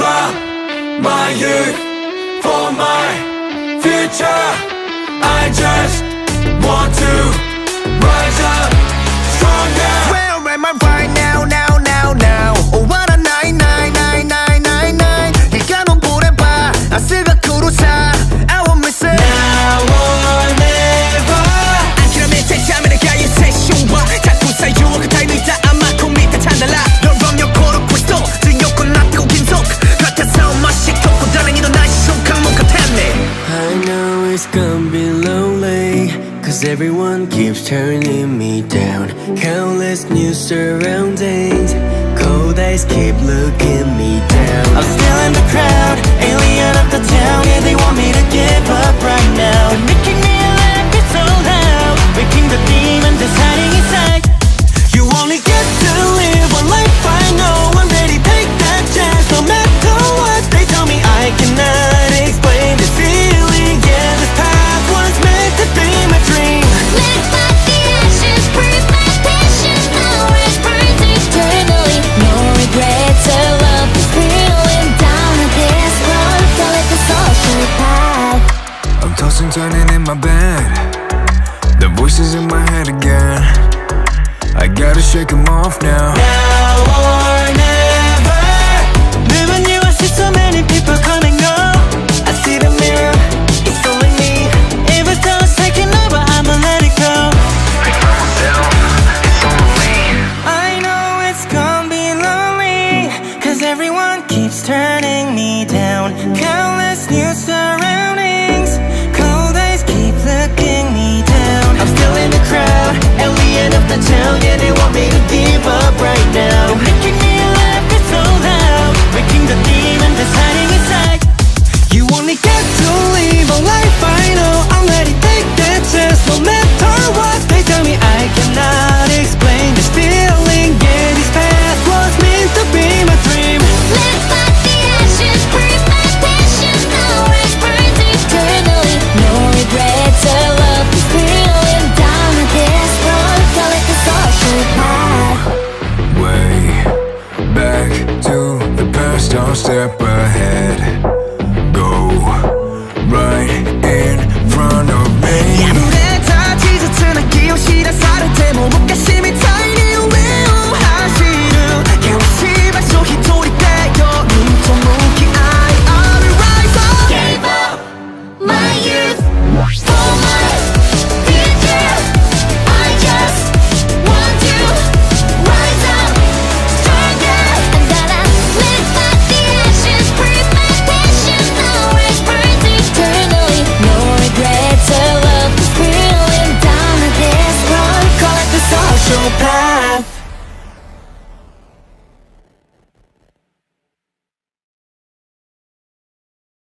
up my youth for my future. I just want to rise up stronger. Where am I right now, now, now, now? Oh, what a night, night, night, night, night, night. 시간은 보내봐, 아스가 구루사. I won't miss it. Now or never. 안 그러면 제자면에 가요 세슈와 자꾸 사유와 그 타이밍 다 아마코 밑에 찬달라. 널 범용 고르고 있어 지옥고 놔두고 긴속 같아서 맛이 tos고 다행히도 날 시속한 못 같았네. I know it's gonna be lonely, cause everyone keeps turning me down. Countless new surroundings, cold eyes keep looking me down. I'm still in the crowd, alien of the town. Yeah, they want me to give up right now. They're making me laugh, it's so loud, waking the demon that's hiding inside. You only get to live one life, I know. I'm ready, take that chance. No matter what they tell me, I cannot explain this feeling. Yeah, this path was meant to be my dream. Lit by the ashes, breathe my passion. Now it burns eternally. No regrets, our love is real. And down to this road, don't let the soul show path. I'm tossing, turning in my bed. The voices in my head again. I gotta shake them off now. Now or never. 누군 유아 시점에